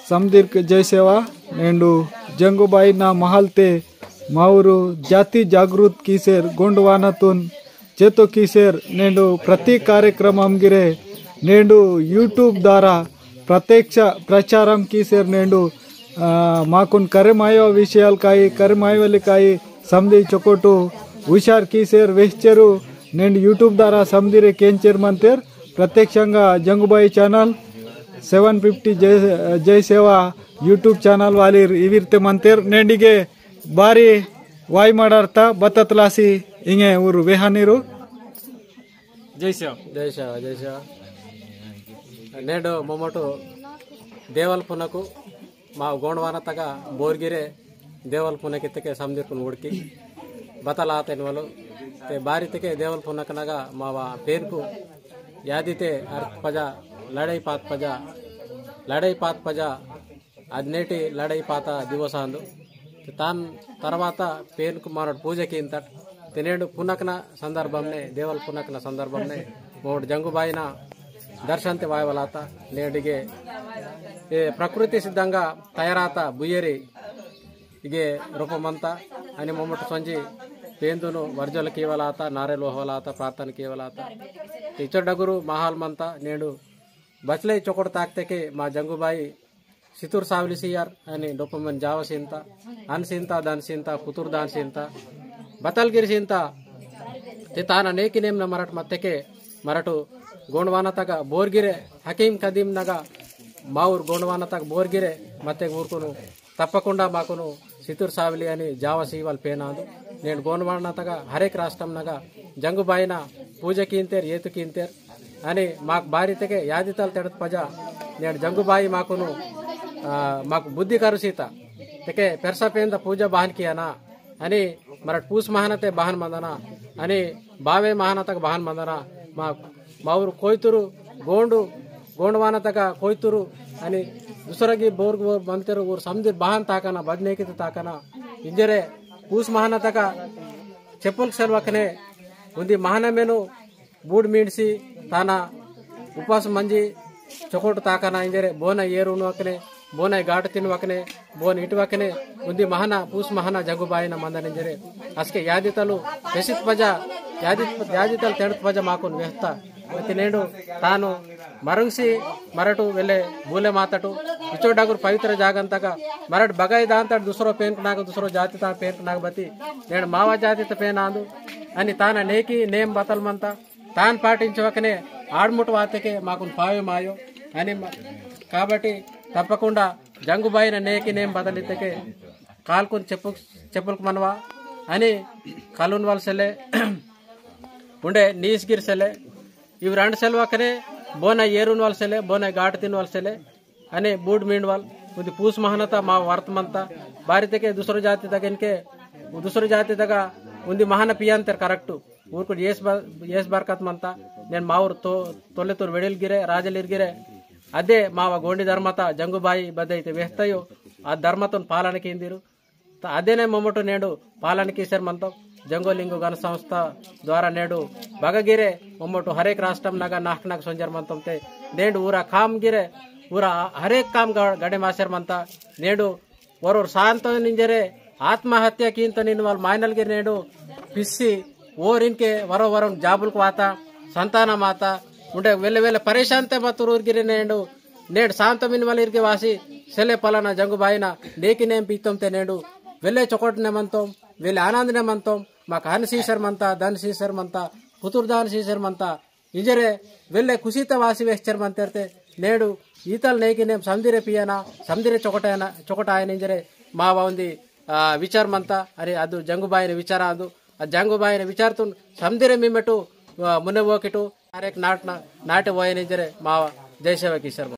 समदीर जय सेवा नेंडू जंगूबाई ना महालते माऊरू जाती जागृत कीसेर गोंडवानातून जेतो कीसेर नेंडू प्रति कार्यक्रम गिरे नेंडू यूट्यूब द्वारा प्रत्यक्ष प्रचारम कीसेर नेंडू माकुन करेमायो विषयाल काई करेमायोली काई समदी चोकोटू हुशार कीसेर वेश्चरू नेंडू यूट्यूब द्वारा समदीरे केंचेर मंतेर प्रत्यक्षंगा जंगूबाई ಚಾನಲ್ 750 जय सेवा यूट्यूब ಚಾನಲ್ वालीर इविरते मंतेर नेंडिगे बारी वाई माडार्ता बततलासी इंगे ऊरु वेहानीरु जय सेवा जय सेवा जय सेवा नेडो मोमोटु देवलपुनकु मा गोंडवानतग बोर्गिरे देवलपुनकितके समदीर्कुन उडकी बतलातेनवಲು ते बारितके देवलपुनकनग मावा पेरकु यादिते अर्थ पजा लड़ाई पात पजा अदनेटी लड़ाई पाता दिवस अंदु तान तरवाता पेन कुमार पूजा की इंत तिनेडु पुनकन संदर्भमने देवल पुनकन संदर्भमने मोड जंगूबाईना दर्शनते वायवलाता नेडिगे ये प्रकृति सिद्धंगा तयाराता बुयेरी इगे रूपमंता अनि मोमट संजी पेंदुनु वर्जल कीवलाता नारेल होवलाता प्रार्थना कीवलाता इचडगुरु महाल मंता नेडु बचले चोकोट ताकते मा जंगूबाई सितूर सावली सियार अनि डोपमन जावसिंता अनसिंता दानसिंता पुतूर दानसिंता बतलगिरिसिंता ते ताना नेकी नेम न मराठ मत्तेके मराठु गोंडवाना तक बोर्गिरे हकीम कदीम नग माऊर गोंडवाना तक बोर्गिरे मत्ते ऊर्कुनु तप्पकुंडा माकुनु सितूर सावली अनि जावसी वाल पेनादु नेनु गोंडवाना तक हरेक राष्ट्रम नग जंगूबाईन पूजा कींतेर येतु कींतेर अनि माक बारितेके यादितल तेडत पजा नेनु जंगूबाई माकुनु माకు బుద్ధి కరుసీత తెకే పెర్సపేంద పూజ బాహన్ కియానా అని మరట్ పూస్ మహానతే బాహన్ మందనా అని బావే మహానతక బాహన్ మందనా మావురు కోయితురు गोंडवानतक कोयतुरु अनि दुसरगी बोर्ग मंतेर ऊर समदीर बाहन ताकना बदनेकित ताकना इंजरे पूस महानतक చెప్పుల్ సెల్వకనే ఉంది మహానమేను బూడ్ మీడ్సి తానా ಉಪವಾಸ ಮಂಜಿ ಚೊಕೋಟು ತಾಕನ ಇಂಜರೆ ಬೋನ ಏರುನು ವಕನೆ ಬೋನ ಘಾಟ್ ತಿನ್ ವಕನೆ ಬೋನ ಇಟ್ ವಕನೆ ಉಂದಿ ಮಹನ ಪೂಸ್ ಮಹನ ಜಂಗುಬಾಯಿನ ಮಂದನ ಇಂಜರೆ ಅಸ್ಕೆ ಯಾದಿತಲು ಬೆಸಿತ್ ಪಜ ಯಾದಿತಲ್ ತೆಡತ್ ಪಜ ಮಾಕುನ್ ವ್ಯಸ್ತ ಮತ್ತಿನೇಡು ತಾನು ಮರಂಗ್ಸಿ ಮರಟು ವೆಲೆ ಬೂಲೆ ಮಾತಟು ಇಚೋಡಾಗುರ್ ಪವಿತ್ರ ಜಾಗಂತಕ ಮರಟ್ ಬಗೈ ದಾಂತ ದುಸರೋ ಪೇನ್ ನಾಗ ದುಸರೋ ಜಾತಿ ತಾ ಪೇನ್ ನಾಗ ಬತಿ ನೇಡು ಮಾವ ಜಾತಿ ತ ಪೇನ್ ಆಂದು అని తాన నేకి నేమ్ బతల్ మంత తాన్ పాటించవకనే ఆడ్ముట వాతకే మాకు పాయో మాయో అని కాబట్టి తప్పకుండా జంగుబాయిన నేకి నేమ్ బదలితకే కాల్కొని చెప్పులకు మనవా అని కలున్ వాల్ సెలే ఉండే నీస్గిర్ సెలే ఇవి రెండు సెల్వకనే బోన ఏరున్ వాల్ సెలే బోన ఘాట్ తిన్ వాల్ సెలే అని బూడ్ మీండ్ వాల్ ఉంది పూస్ మహనత మా వర్తమంత బారితకే దుసర జాతి తగన్కే దుసర జాతి తగ ఉంది మహాన పియాంతర్ కరెక్ట్ ఊరుకు ఎస్ బర్కత్ మంత నేను మా ఊరు తొల్లెతూరు వెడిల్గిరే రాజలిర్గిరే అదే మావ గోండి ధర్మత జంగుబాయి బద్దయితే వేస్తాయో ఆ ధర్మతో పాలనకి ఇందిరు అదేనే మొమ్మటు నేడు పాలనకి సర్ మంతం జంగోలింగు గణ సంస్థ ద్వారా నేడు బగగిరే మొమ్మటు హరేక్ రాష్ట్రం నగ నాక్ సొంజర్ మంతంతే నేడు ఊర కామ్ గిరే ಊರ ಹರೇಕ್ ಕಾಮ್ ಗಡೆ ಮಾಸರ್ ಮಂತ ನೇಡು ವರೋರ್ ಶಾಂತ ನಿಂಜರೆ ಆತ್ಮಹತ್ಯೆಕ್ಕಿಂತ ನಿನ್ನ వాళ్ళు ಮಾಯನಲ್ಗೆ ನೇಡು పిస్సి ఓరిన్కే వరో వరం జాబులకు వాత సంతాన మాత ఉండే వెళ్ళ పరేషాంతే మతురూర్గిరి నేడు శాంతమిన్ వలిర్కి వాసి సెలే పలానా జంగుబాయిన నేకినేం పీతంతే నేడు వెళ్ళే చొకటనే మంతం వెళ్ళే ఆనందనే మంతం మాకు హన్ సీసర్ మంత ధన్ సీసర్ మంత పుతుర్ దాన్ సీసర్ మంత ఇంజరే వెళ్ళే కుసిత వాసి వేస్చర్ మంతర్తే నేడు ఈతల్ నేకినేం సందిరే పియనా సందిరే చొకట ఆయన ఇంజరే మావ ఉంది ವಿಚಾರ ಮಂತ ಅರೆ ಅದು ಜಂಗುಬಾಯಿನ ವಿಚಾರ ಅದು ಆ ಜಂಗುಬಾಯಿನ ವಿಚಾರತು ಸಮದಿರೆ ಮಿಮೆಟು ಮುನ್ನೆ ಹೋಗಿಟು ಅರೆಕ್ ನಾಟೆ ಹೋಯನಿಜರೆ ಮಾವ ಜಯಸೇವ ಕಿಶರ್